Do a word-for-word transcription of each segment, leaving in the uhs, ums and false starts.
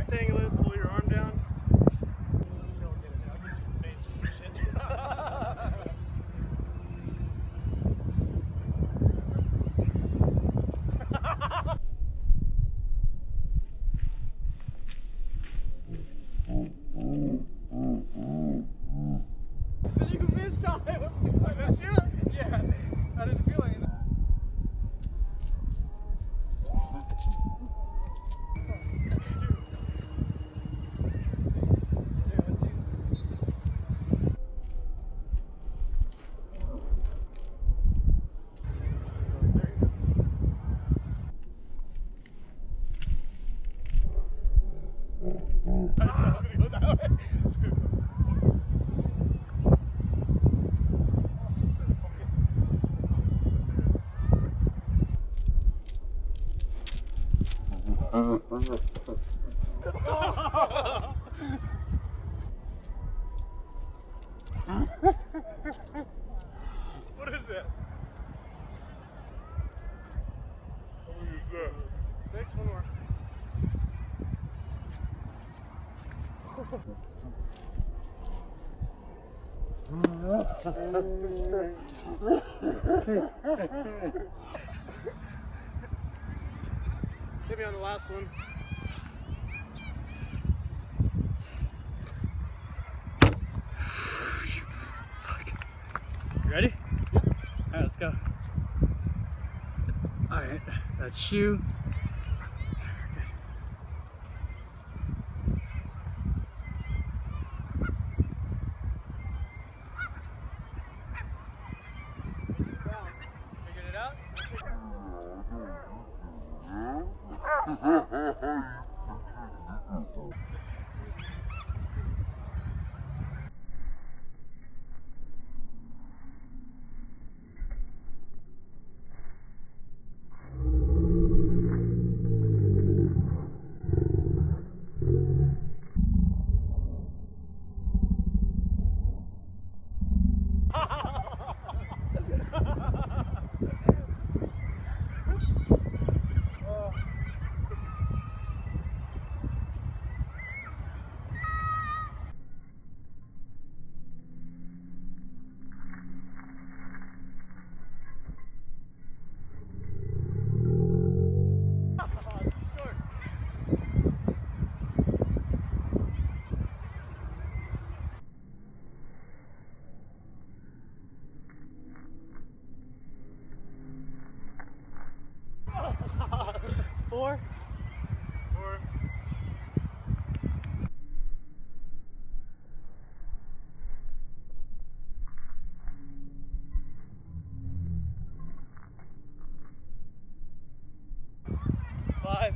Detangle it, pull your arm down. Still get it. I'll get you in the face just some shit. You missed time. I missed you? Yeah. I didn't feel anything. What is that? How many is that? Six, one more. Hit me on the last one. You ready? Yep. Alright, let's go. Alright, that's shoe. Figured it out? Four. Four. Five.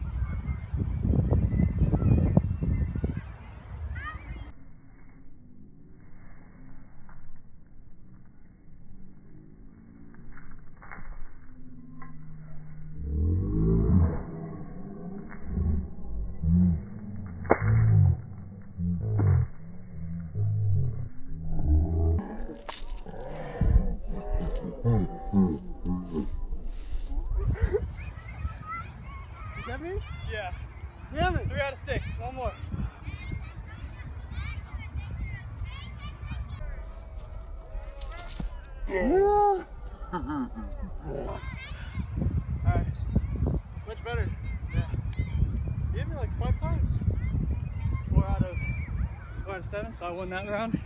Is that me? Yeah. Damn it. Three out of six. One more. Yeah. Alright. Much better. Yeah. You hit me like five times. Four out of four out of seven, so I won that round.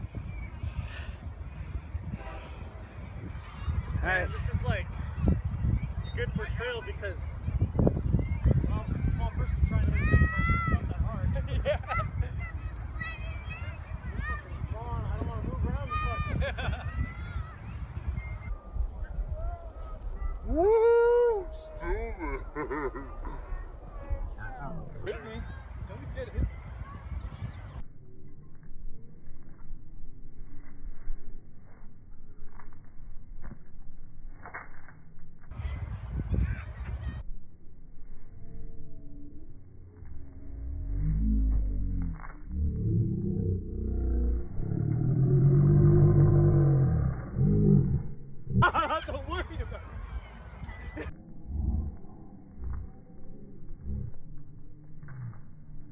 Alright. This is like good for trail because well, small person trying to hit a big person, it's not that hard. Yeah. I don't want to move around as much. Woo! Hit me. Don't be scared to hit me. Don't worry about it.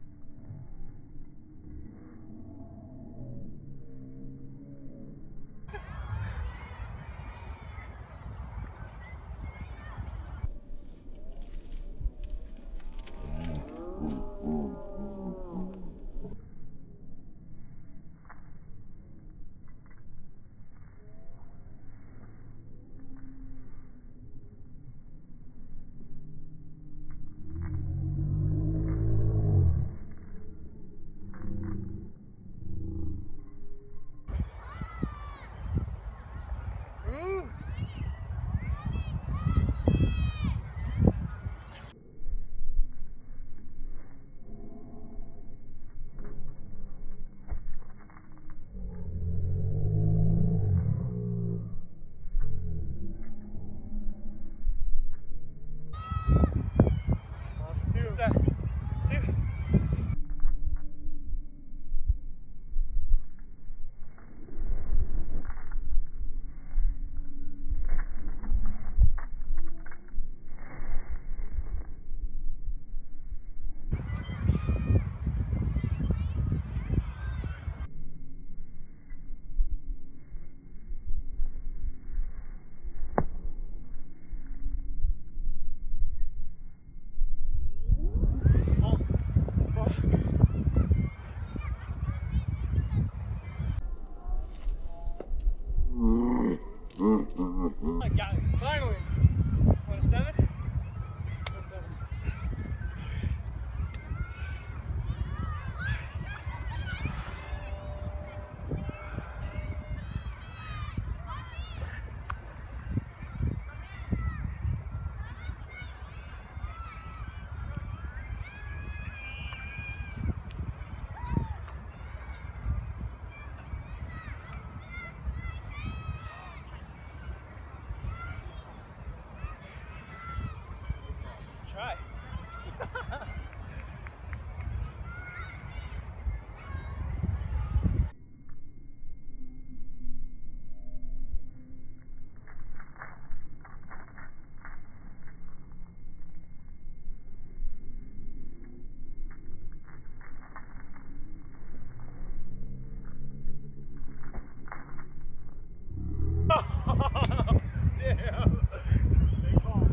Damn. Big ball.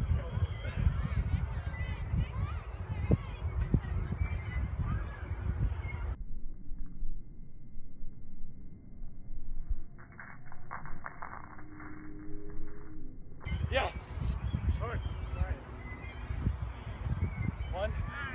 Yes. Shorts. All right. One.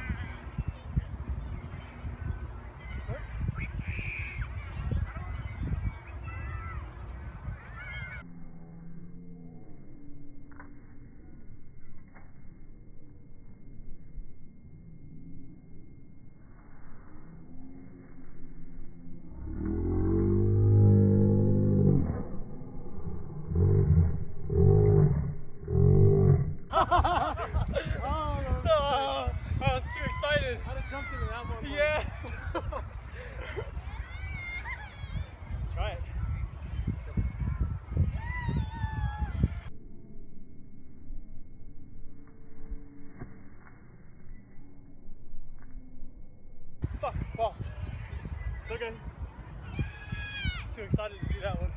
Oh, I was too excited. I just jumped into that one. Yeah. Let's try it. Fuck, fault. It's okay. Too excited to do that one.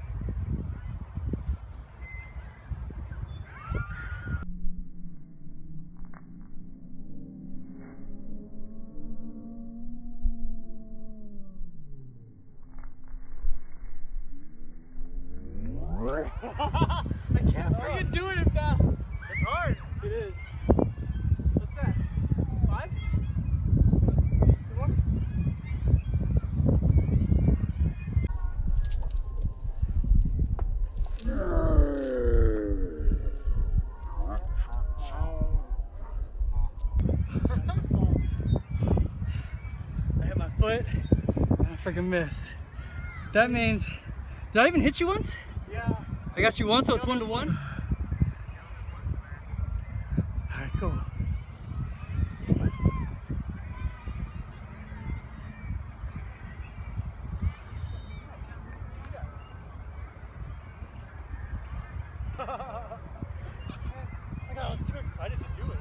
I can't freaking do it fast. It's hard. It is. What's that? Five? Two more? I hit my foot and I freaking missed. That means, did I even hit you once? Yeah. I got you one, so it's one to one? Alright, cool. It's like I was too excited to do it.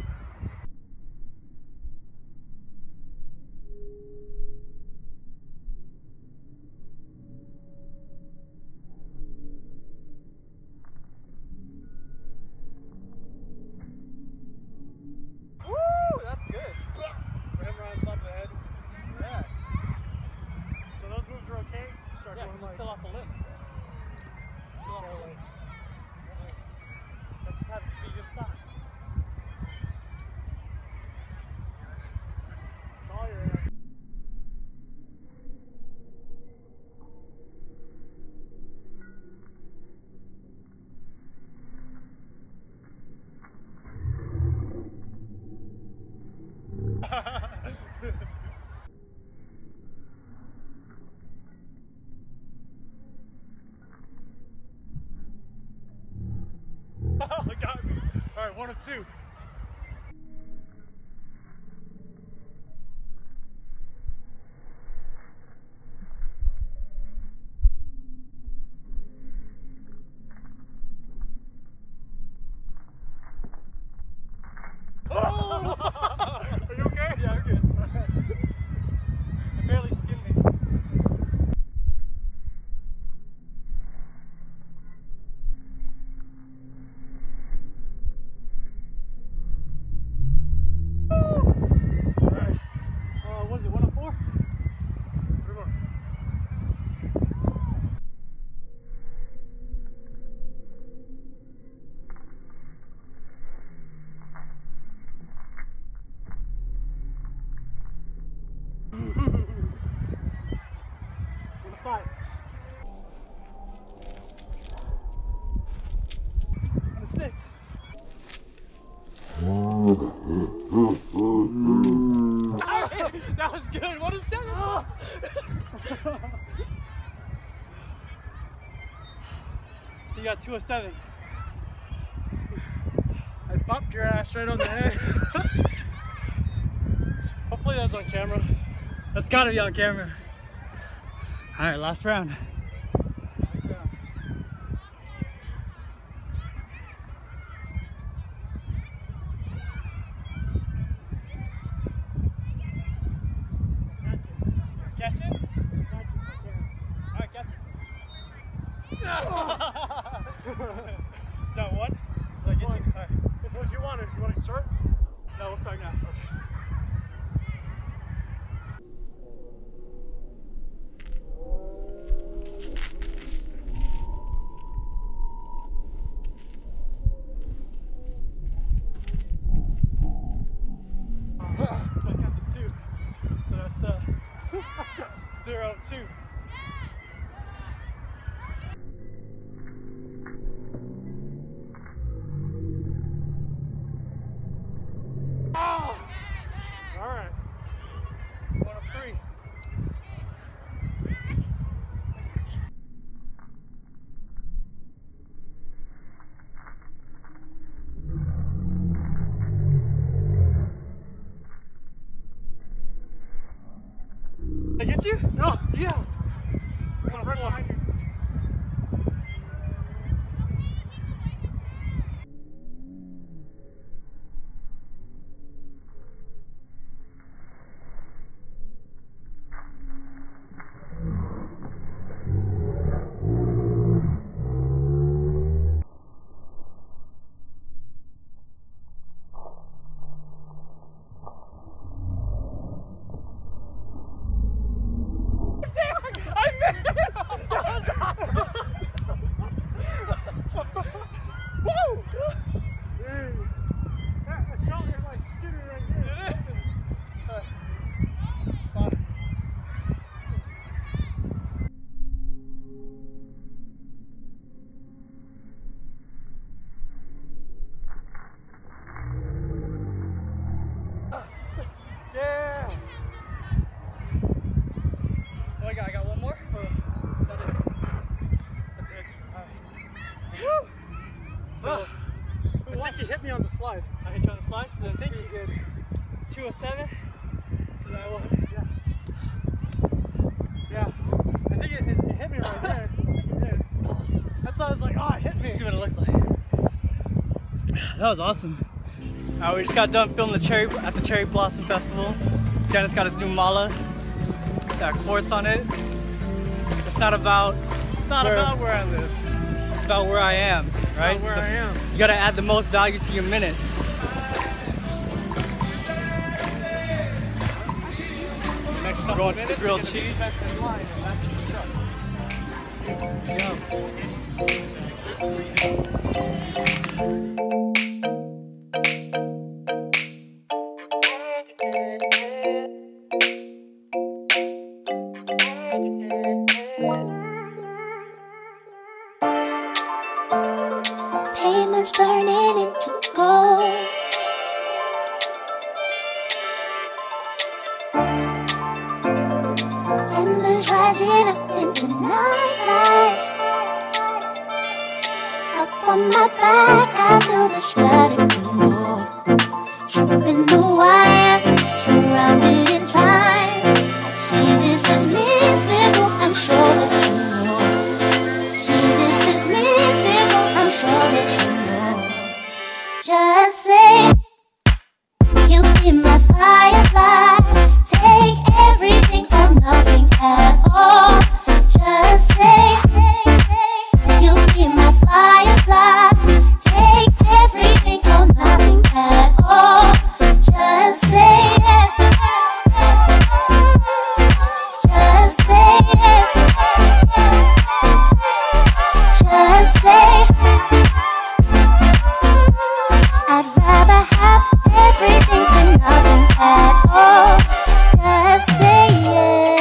Still off the lip. Still off the lip. That just happens to be your stop. All your ass. Oh, it got me. All right, one of two. Oh! Are you okay? Yeah, I'm good. It barely skinned me. Five. And a six. That was good. What a seven. So you got two of seven. I bumped your ass right on the head. was on camera. That's gotta be on camera. All right, last round. Last round. Catch it? All right, catch it. Is that one? Did I get you? All right. If what you want it, you want to start? No, we'll start now. Okay. That counts as two. So that's uh, zero, two. Oh! All right. One of three. Did I get you? No, yeah. I'm right behind you. Woo! Dude, that, I felt it like skidding right here. Uh, fine. Yeah. Oh, I got, I got one more? Or is that it? That's it. All right. Woo! So, Uh, I think you hit me on the slide. I hit you on the slide, so then I think two, you did. two oh seven. So then I won. Yeah. Yeah. I think it, it, it hit me right there. I think it did. That's why I was like, oh, it hit me. Let's see what it looks like. That was awesome. Uh, we just got done filming the cherry at the Cherry Blossom Festival. Dennis got his new mala. Got quartz on it. It's not about. It's not where, about where I live. It's about where I am, It's right? about where It's I am. You gotta add the most value to your minutes. Next We're couple going to the minutes, grilled you're gonna be cheese. stuck in line in that cheese truck. Pavements burning into gold. Embers rising up into nightlights. Up on my back, I feel the static more. Tripping the wire, surrounded in time. I see this as mystical, I'm sure that you know. See this as mystical, I'm sure that you know. Just say you'll be my firefly. Take everything or nothing at all. Just say you'll be my firefly. Take everything or nothing at all. Just say yes. Just say yes. Just say I'd rather have everything than nothing at all. Just say yes.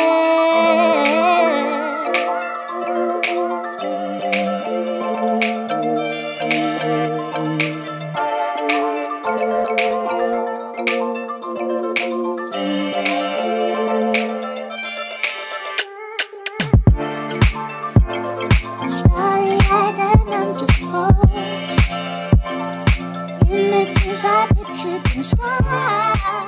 Starry-eyed and underfold, images I pictured in sky.